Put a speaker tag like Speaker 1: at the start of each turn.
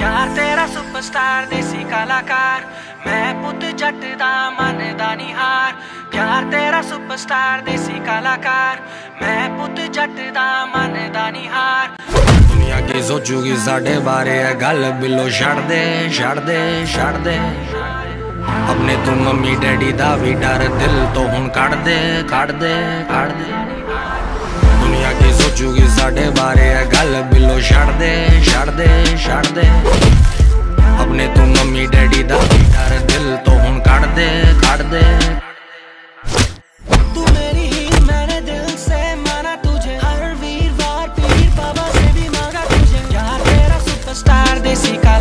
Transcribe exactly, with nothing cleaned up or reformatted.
Speaker 1: यार तेरा सुपरस्टार देसी कलाकार, मैं पुत जट दा मन दा निहार। प्यार तेरा सुपरस्टार देसी कलाकार, मैं पुत जट दा मन दा निहार। दुनिया की सोचूगी साढ़े बारे है गल बिलो छड़ दे छड़ दे छड़ दे। अपने तू मम्मी डैडी दा भी डर दिल तो हुण कड़ दे कड़ दे कड़ दे। दुनिया की सोचूगी साढ़े बारे है गल बिलो छड़ दे छड़ दे छड़ दे। अपने तू मम्मी डैडी दा भी डर दिल तो हुण कड़ दे कड़ दे। तू मेरी ही मैंने दिल से माना तुझे, हर वीरवार पीर बाबा से भी मांगा तुझे। यार तेरा सुपरस्टार देसी का